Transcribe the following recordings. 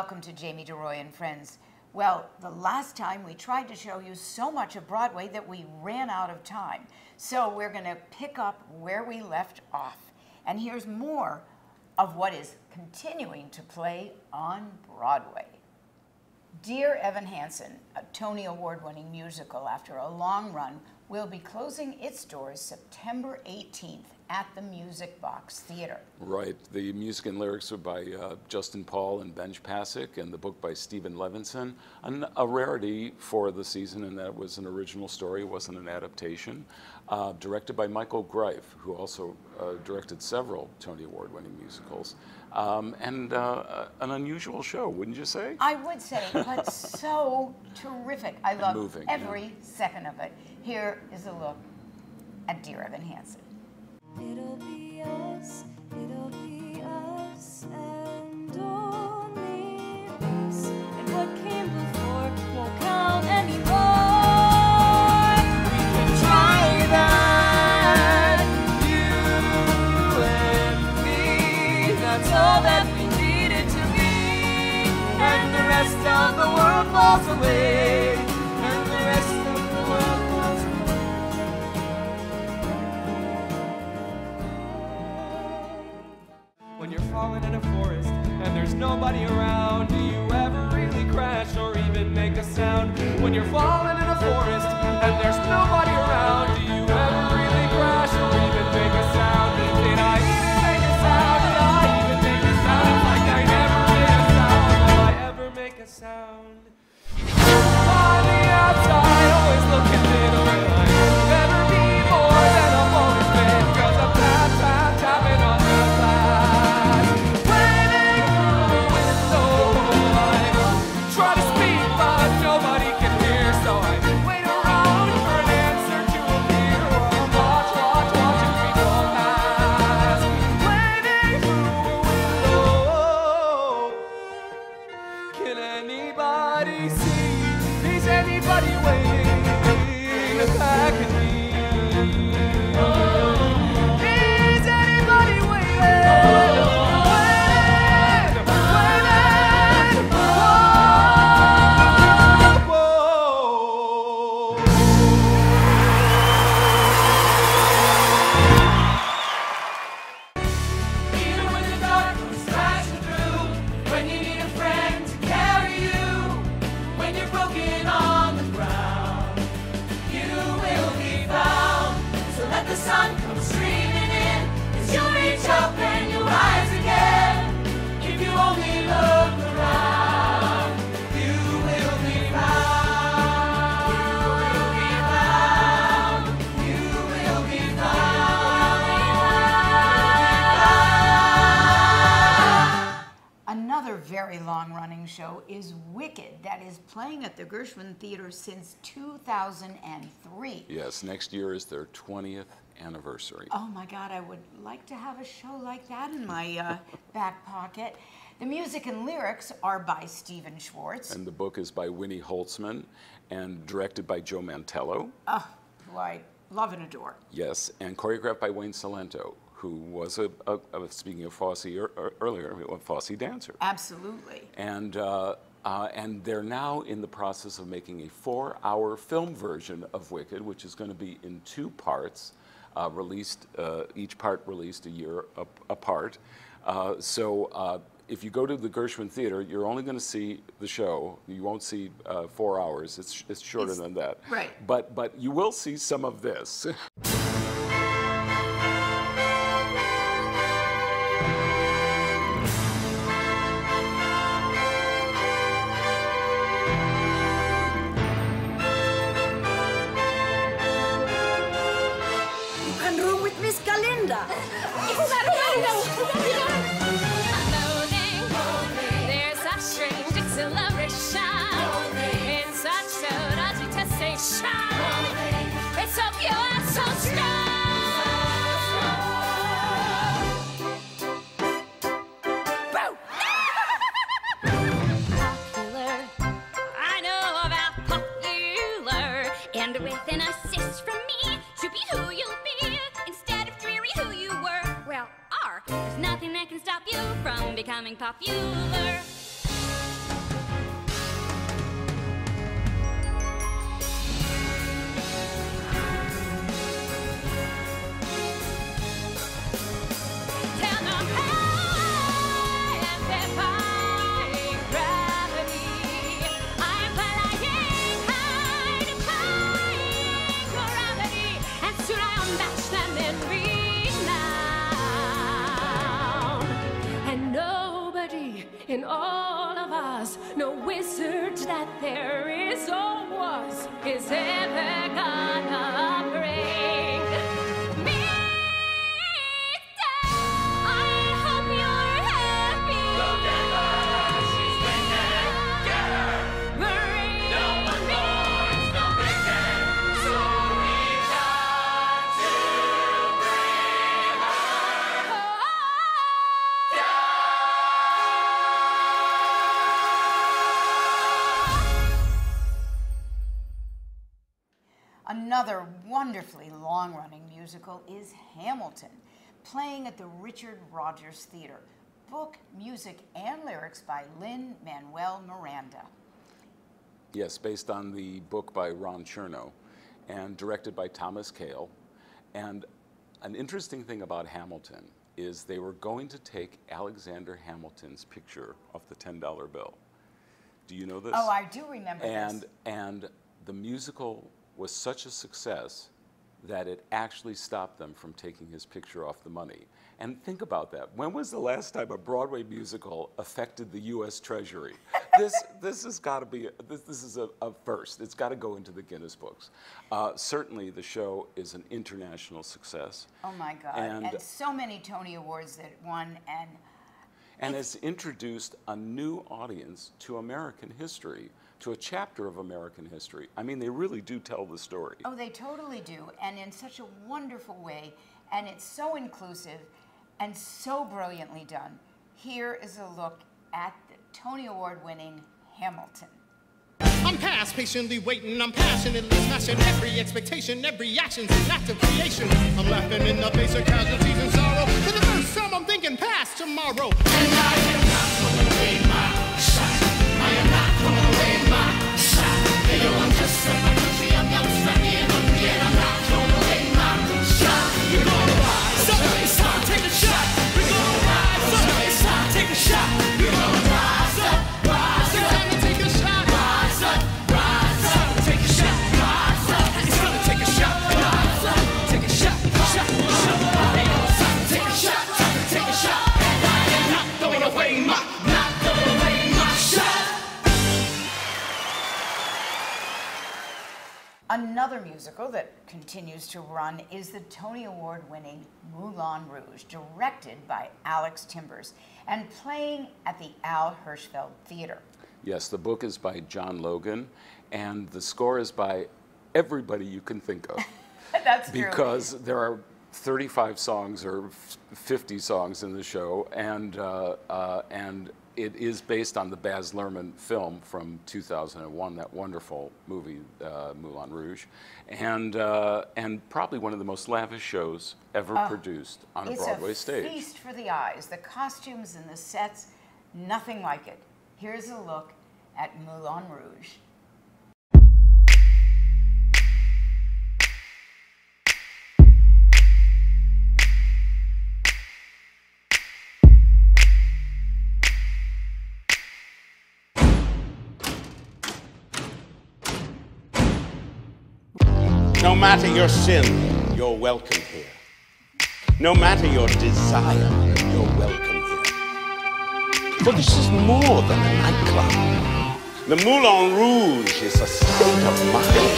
welcome to Jamie deRoy and Friends. Well, the last time we tried to show you so much of Broadway that we ran out of time. So we're going to pick up where we left off. And here's more of what is continuing to play on Broadway. Dear Evan Hansen, a Tony Award-winning musical after a long run, will be closing its doors September 18th at the Music Box Theater. Right. The music and lyrics are by Justin Paul and Benj Pasek, and the book by Stephen Levinson. A rarity for the season, and that was an original story, it wasn't an adaptation. Directed by Michael Greif, who also directed several Tony Award-winning musicals. And an unusual show, wouldn't you say? I would say, but so terrific. I love every second of it. Here is a look at Dear Evan Hansen. It'll be us, and only us. And what came before won't count anymore. We can try that, you and me. That's all that we needed to be. And the rest of the world falls away. And the rest of the world falls away. When you're falling in a forest and there's nobody around, do you ever really crash or even make a sound? When you're falling in a forest and there's nobody around, do you ever really crash or even make a sound? Did I even make a sound? Did I even make a sound? Like I never made a sound. Will I ever make a sound? On the outside, always looking in. Will I ever be more than I've always been? 'Cause I'm tapping on the glass. Waiting through the window, I try to speak, but nobody can hear. So I wait around for an answer to appear. Or watching people pass. Waiting through a window. Can anybody see? Is anybody waiting back at me? Is anybody waiting? Waiting? Whoa. Even when the dark comes crashing through, when you need a friend to carry you, when you're broken on the ground, you will be found. So let the sun come streaming in, as you reach up and you rise again. If you only look around, you will be found. You will be found. Another very long-running show is Wicked, that is playing at the Gershwin Theater since 2003. Yes, next year is their 20th anniversary. Oh my God, I would like to have a show like that in my back pocket. The music and lyrics are by Stephen Schwartz. And the book is by Winnie Holtzman and directed by Joe Mantello. Oh, who I love and adore. Yes, and choreographed by Wayne Salento, who was speaking of Fosse earlier, a Fosse dancer. Absolutely. And they're now in the process of making a 4-hour film version of Wicked, which is going to be in 2 parts, released, each part released a year apart. So if you go to the Gershwin Theater, you're only going to see the show. You won't see 4 hours. It's shorter than that. Right. But you will see some of this. And room with Miss Galinda. There's such strange exhilaration in such total agitation. It's so pure and so popular. I know about popular, and with an assist from me to be who you'll be instead of dreary who you were. Well, there's nothing that can stop you from becoming popular. Oz, no wizard that there is or was is ever gonna bring me down. I hope you're happy. Look at her, she's wicked. Get her. Bring no one mourns the wicked, so we got to bring her down. Another wonderfully long-running musical is Hamilton, playing at the Richard Rodgers Theater. Book, music, and lyrics by Lin-Manuel Miranda. Yes, based on the book by Ron Chernow and directed by Thomas Kail. And an interesting thing about Hamilton is they were going to take Alexander Hamilton's picture off the $10 bill. Do you know this? Oh, I do remember this. And the musical was such a success that it actually stopped them from taking his picture off the money. And think about that. When was the last time a Broadway musical affected the U.S. Treasury? This has got to be, this is a first. It's got to go into the Guinness books. Certainly the show is an international success. Oh my God, and so many Tony Awards that it won, and has introduced a new audience to American history, to a chapter of American history. I mean, they really do tell the story. oh, they totally do, and in such a wonderful way, and it's so inclusive and so brilliantly done. Here is a look at the Tony Award-winning Hamilton. I'm past patiently waiting, I'm passionately smashing every expectation, every action's an act of creation. I'm laughing in the face of casualties and sorrow. For the first time I'm thinking past tomorrow. And I am not throwing away my shot. I am not throwing away my shot. Hey yo, I'm just from my country, I'm young, scrappy and hungry, and I'm not throwing away my shot. You're gonna rise up, it's time to take a shot. We're gonna rise up, it's time to take a shot. We're gonna rise up, rise up. It's time to take a shot. Rise up, rise up. Take a shot, rise up. It's time to take a shot. Rise up, take a shot, shot, shot. Hey yo, it's time to take a shot, time to take a shot. And I am not throwing away my, not throwing away my shot. Another musical that continues to run is the Tony Award-winning Moulin Rouge, directed by Alex Timbers and playing at the Al Hirschfeld Theater. Yes, the book is by John Logan, and the score is by everybody you can think of. That's true. Because there are 35 songs or 50 songs in the show, and it is based on the Baz Luhrmann film from 2001, that wonderful movie, Moulin Rouge, and probably one of the most lavish shows ever produced on a Broadway stage. It's a feast for the eyes. The costumes and the sets, nothing like it. Here's a look at Moulin Rouge. No matter your sin, you're welcome here. No matter your desire, you're welcome here. For this is more than a nightclub. The Moulin Rouge is a state of mind.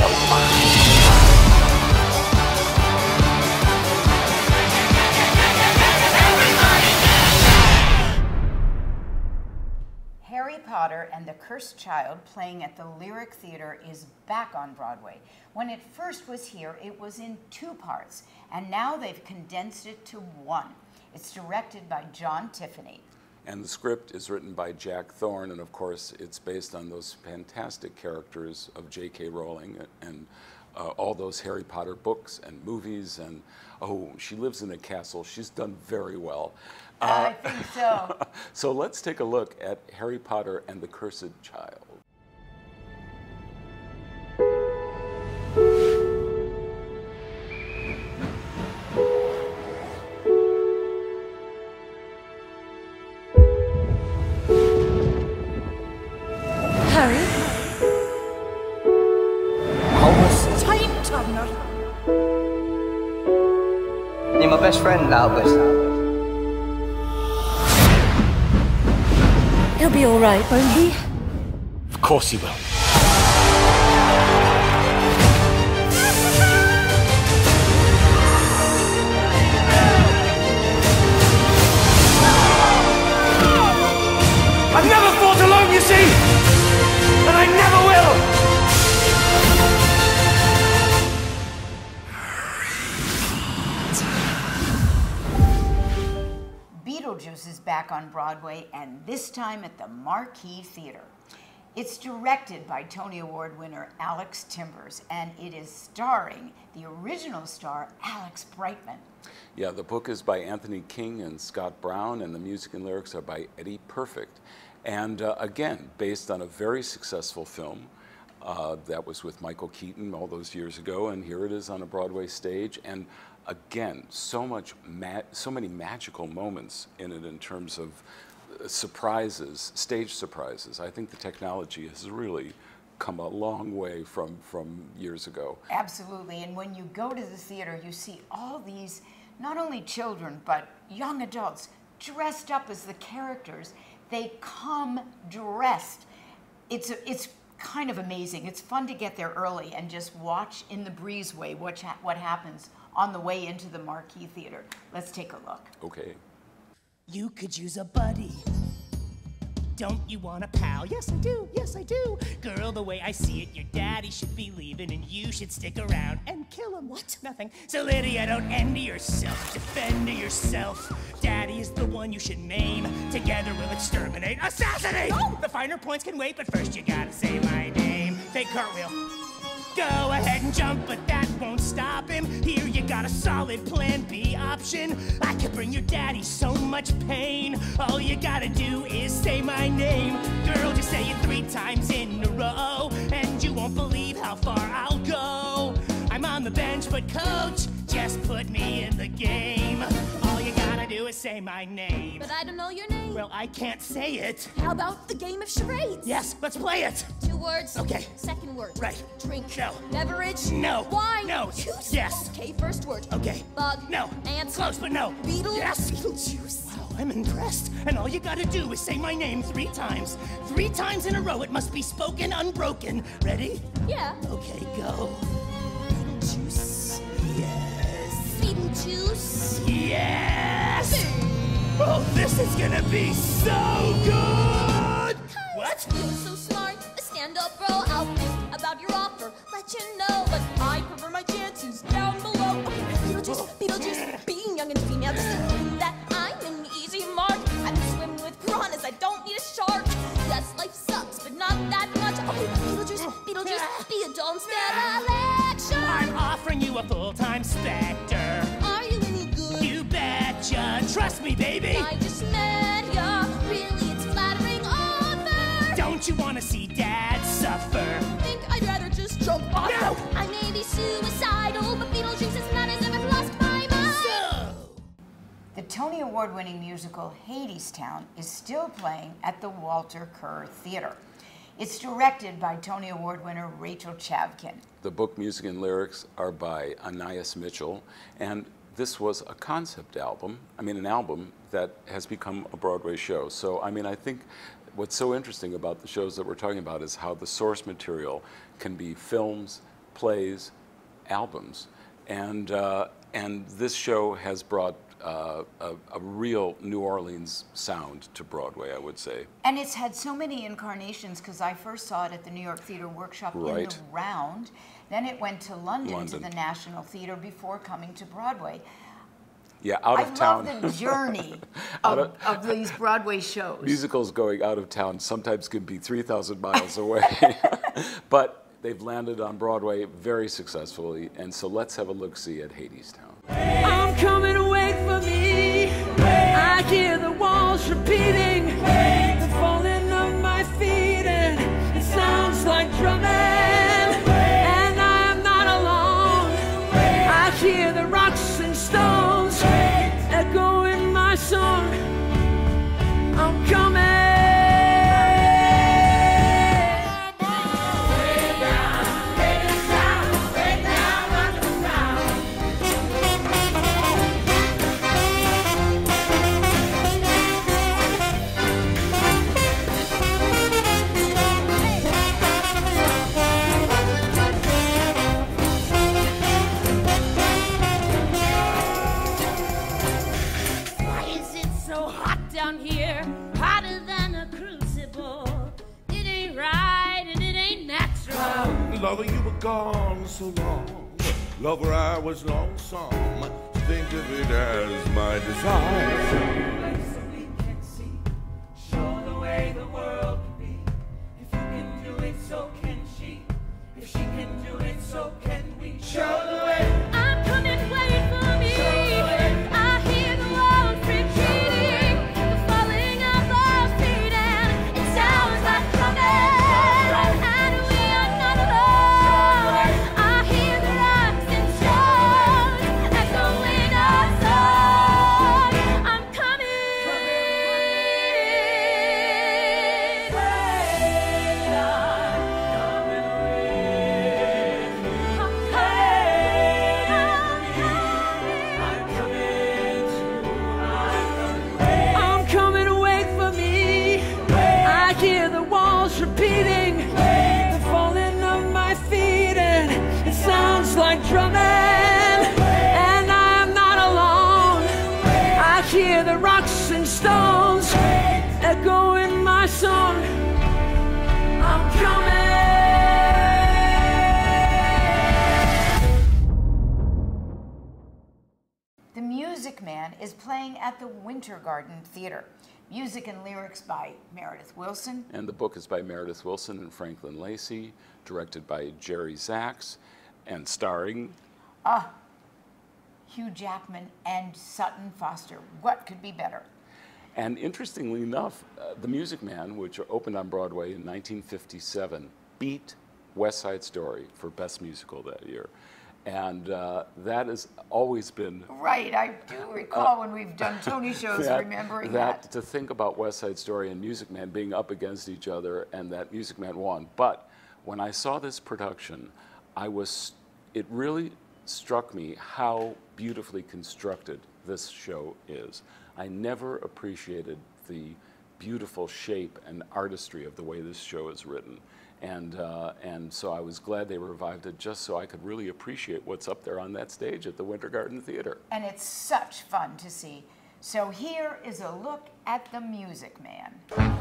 Harry Potter and the Cursed Child, playing at the Lyric Theater, is back on Broadway. When it first was here, it was in 2 parts, and now they've condensed it to 1. It's directed by John Tiffany. And the script is written by Jack Thorne, and of course it's based on those fantastic characters of J.K. Rowling and all those Harry Potter books and movies, and oh, she lives in a castle. She's done very well. I think so. So let's take a look at Harry Potter and the Cursed Child. Harry? Albus. Time Turner. You're my best friend, Albus. He'll be all right, won't he? Of course he will. I've never fought alone, you see! And I never will! Beetlejuice is back on Broadway, and this time at the Marquis Theater. It's directed by Tony Award winner Alex Timbers, and it is starring the original star, Alex Brightman. Yeah, the book is by Anthony King and Scott Brown, and the music and lyrics are by Eddie Perfect. And again, based on a very successful film that was with Michael Keaton all those years ago, and here it is on a Broadway stage. And again, so many magical moments in it in terms of surprises, stage surprises. I think the technology has really come a long way from years ago. Absolutely, and when you go to the theater, you see all these, not only children, but young adults dressed up as the characters. They come dressed. It's kind of amazing. It's fun to get there early and just watch in the breezeway what happens on the way into the Marquis Theater. Let's take a look. Okay. You could use a buddy. Don't you want a pal? Yes, I do. Yes, I do. Girl, the way I see it, your daddy should be leaving and you should stick around and kill him. What? Nothing. So, Lydia, don't envy yourself. Defend yourself. Daddy is the one you should maim. Together we'll exterminate. Assassinate! Oh! The finer points can wait, but first you gotta say my name. Fake cartwheel. Go ahead and jump, but that won't stop him. Here you got a solid plan B option. I could bring your daddy so much pain. All you gotta do is say my name. Girl, just say it 3 times in a row, and you won't believe how far I'll go. I'm on the bench, but coach, just put me in the game. All you gotta do is say my name. But I don't know your name. Well, I can't say it. How about the game of charades? Yes, let's play it. 2 words. Okay. Second word. Right. Drink. No. Beverage. No. Wine. No. Juice. Yes. Okay, first word. Okay. Bug. No. Ant. Close, but no. Beetle. Yes. Beetlejuice. Wow, I'm impressed. And all you gotta do is say my name 3 times. 3 times in a row. It must be spoken unbroken. Ready? Yeah. Okay, go. Beetlejuice. Yes. Beetlejuice. Yes! Oh, this is gonna be so good! What? You're so smart. Stand up, bro. I'll think about your offer. Let you know. But I prefer my chances down below. Beetlejuice, Beetlejuice. Being young and female doesn't mean that I'm an easy mark. I can swim with piranhas. I don't need a shark. Yes, life sucks, but not that much. Okay, Beetlejuice, Beetlejuice. Be a dull instead of lecture. I'm offering you a full-time Spectre. Are you any good? You betcha. Trust me, baby. I just met ya. Really, it's flattering offer. Don't you want to see Dad suffer? Think I'd rather just jump off. No! I may be suicidal, but Beetlejuice is not as if I've lost my mind. So, The Tony Award-winning musical Hadestown is still playing at the Walter Kerr Theater. It's directed by Tony Award winner Rachel Chavkin. The book, music, and lyrics are by Anais Mitchell, and this was a concept album, an album that has become a Broadway show. So, I think what's so interesting about the shows that we're talking about is how the source material can be films, plays, albums, and this show has brought a real New Orleans sound to Broadway, I would say. And it's had so many incarnations because I first saw it at the New York Theater Workshop in the round. Then it went to London to the National Theater before coming to Broadway. Yeah, out of town. I love the journey of these Broadway shows. Musicals going out of town sometimes can be 3,000 miles away. But they've landed on Broadway very successfully, and so let's have a look-see at Hadestown. I'm coming, wait for me. I hear the walls repeating, the falling of my feet, and it sounds like drumming. And I am not alone. I hear the rocks and stones echo in my song. I'm coming. Lover, you were gone so long. Lover, I was lonesome. Think of it as my desire. So we can see, show the way the world can be. If you can do it, so can she. If she can do it, so can we. Show the way. I'm coming, wait for me. I hear the walls retreating, the falling of our feet, and it sounds like coming. And we are not alone. I hear the rocks and stones echoing our song. I'm coming. I'm coming, wait for me. I hear the walls repeating, the falling of my feet, and it sounds like drumming. And I am not alone. I hear the rocks and stones echoing my song. I'm coming. The Music Man is playing at the Winter Garden Theater. Music and lyrics by Meredith Wilson. And the book is by Meredith Wilson and Franklin Lacey, directed by Jerry Zaks, and starring Hugh Jackman and Sutton Foster. What could be better? And interestingly enough, The Music Man, which opened on Broadway in 1957, beat West Side Story for Best Musical that year. And that has always been... Right, I do recall when we've done Tony shows remembering that. To think about West Side Story and Music Man being up against each other, and that Music Man won. But when I saw this production, it really struck me how beautifully constructed this show is. I never appreciated the beautiful shape and artistry of the way this show is written. And so I was glad they revived it, just so I could really appreciate what's up there on that stage at the Winter Garden Theater. And it's such fun to see. So here is a look at The Music Man.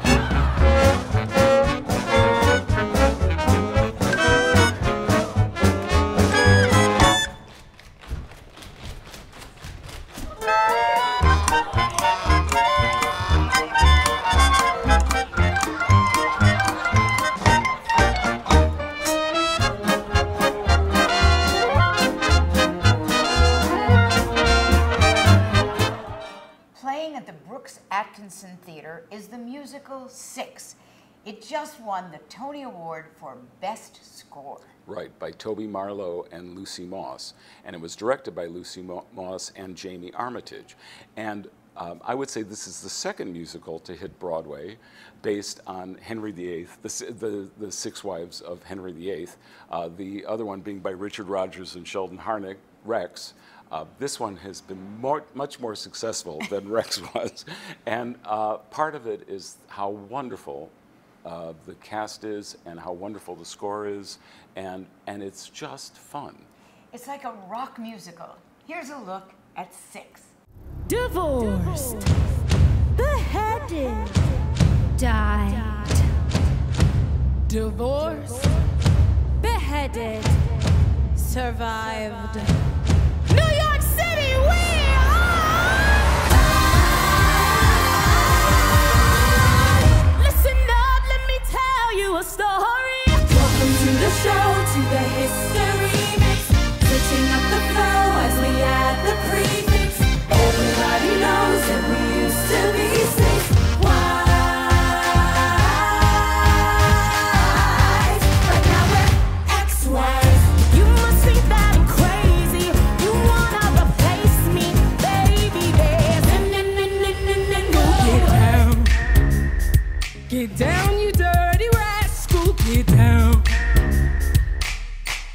Atkinson Theater is the musical Six. It just won the Tony Award for Best Score. Right, by Toby Marlowe and Lucy Moss. And it was directed by Lucy Moss and Jamie Armitage. And I would say this is the second musical to hit Broadway, based on Henry VIII, the Six Wives of Henry VIII, the other one being by Richard Rodgers and Sheldon Harnick, Rex. This one has been much more successful than Rex was. And part of it is how wonderful the cast is and how wonderful the score is. And it's just fun. It's like a rock musical. Here's a look at Six. Divorced, beheaded, died. Divorced, beheaded, survived. New York City, we are! Listen up, let me tell you a story. Welcome to the show, to the history mix. Switching up the flow as we add the prefix. Everybody knows that we used to be six wives. But now we're ex-wives. You must think that I'm crazy. You wanna replace me, baby? Go get down, you dirty rascal, get down.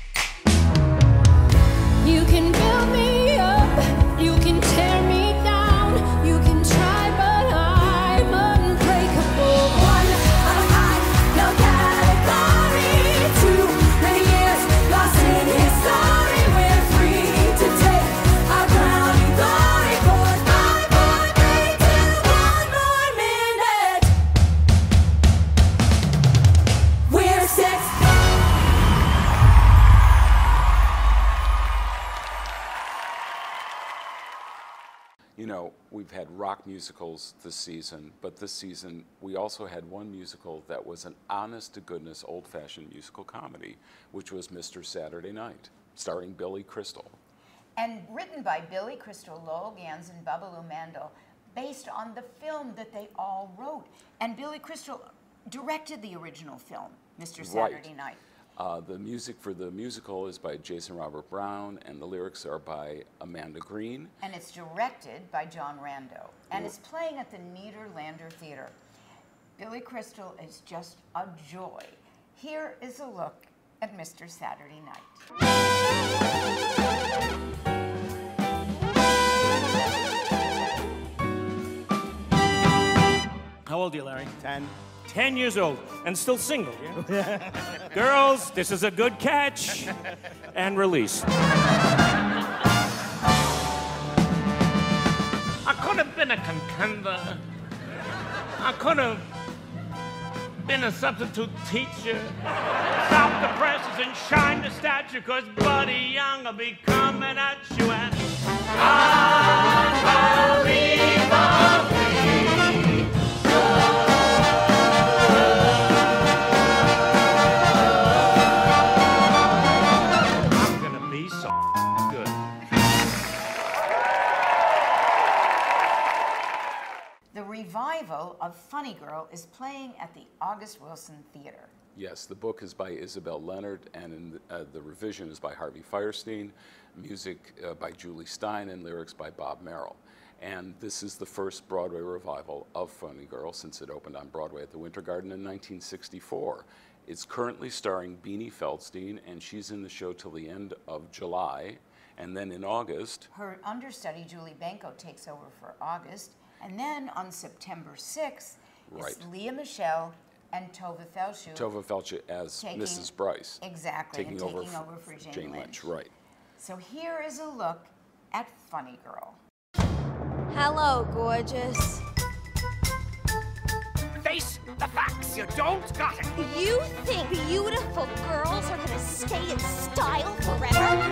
know, we've had rock musicals this season, but this season we also had one musical that was an honest-to-goodness old-fashioned musical comedy, which was Mr. Saturday Night, starring Billy Crystal. And written by Billy Crystal, Lowell Ganz, and Babalu Mandel, based on the film that they all wrote. And Billy Crystal directed the original film, Mr. Saturday Night. The music for the musical is by Jason Robert Brown, and the lyrics are by Amanda Green. And it's directed by John Rando. And it's playing at the Nederlander Theater. Billy Crystal is just a joy. Here is a look at Mr. Saturday Night. How old are you, Larry? 10. 10 years old, and still single, yeah? Girls, this is a good catch. And release. I could have been a contender. I could have been a substitute teacher. Stop the presses and shine the statue, cause Buddy Young will be coming at you and unbelievably. The revival of Funny Girl is playing at the August Wilson Theater. Yes, the book is by Isabel Leonard, and the revision is by Harvey Fierstein, music by Julie Stein, and lyrics by Bob Merrill. And this is the first Broadway revival of Funny Girl since it opened on Broadway at the Winter Garden in 1964. It's currently starring Beanie Feldstein, and she's in the show till the end of July. And then in August, her understudy, Julie Benko, takes over for August. And then on September 6th, it's Leah Michelle and Tova Feldshuh. Tova Feldshuh as Mrs. Bryce. Exactly, taking over for Jane Lynch. Right. So here is a look at Funny Girl. Hello, gorgeous. Face the facts, you don't got it. You think beautiful girls are gonna stay in style forever?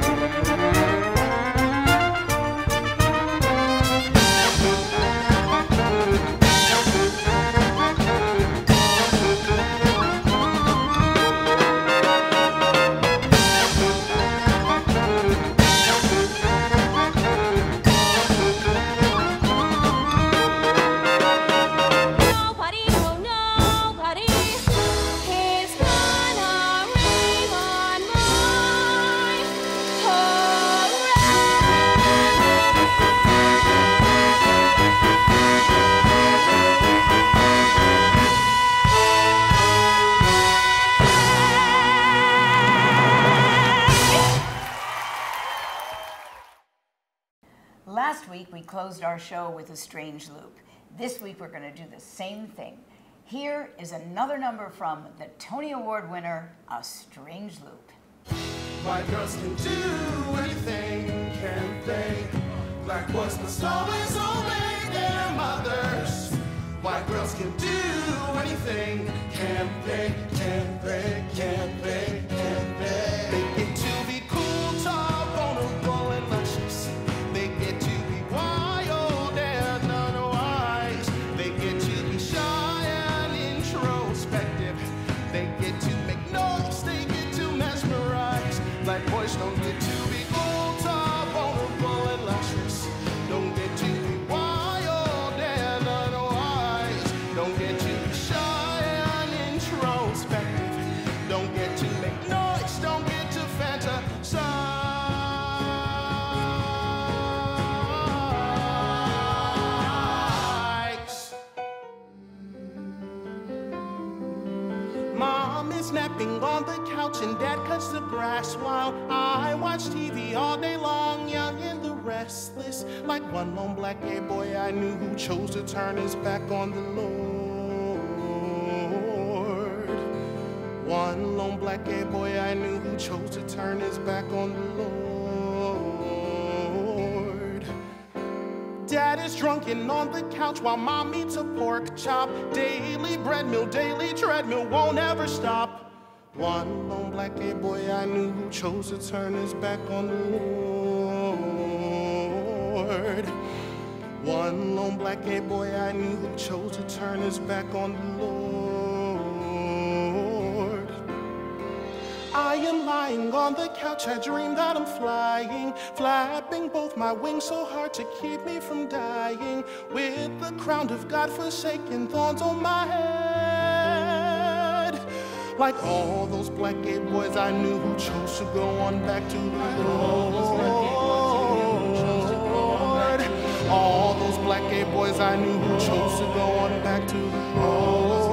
Last week, we closed our show with a strange loop. This week, we're going to do the same thing. Here is another number from the Tony Award winner, A Strange Loop. White girls can do anything, can't they? Black boys must always obey their mothers. White girls can do anything, can't they? Can't they? Can't they? Can't they? They get to be cool, tall, vulnerable, and luscious. They get to be wild and unwise. They get to be shy and introspective. They get to make noise. They get to mesmerize. Black boys don't get to be cool, tall, vulnerable, and luscious. Don't get to be wild and unwise. Don't get to be shy and introspective. Don't get to make noise. Don't get to fantasize. Mom is napping on the couch and Dad cuts the grass while I watch TV all day long, young and the restless. Like one lone black gay boy I knew who chose to turn his back on the Lord. One lone black gay boy I knew who chose to turn his back on the Lord. Dad is drunken on the couch while Mom eats a pork chop. Daily bread meal, daily treadmill, won't ever stop. One lone black gay boy I knew who chose to turn his back on the Lord. One lone black gay boy I knew who chose to turn his back on the Lord. I am lying on the couch, I dream that I'm flying, flapping both my wings so hard to keep me from dying, with the crown of God-forsaken thorns on my head. Like all those black gay boys I knew who chose to go on back to the Lord. All those black gay boys I knew who chose to go on back to the Lord.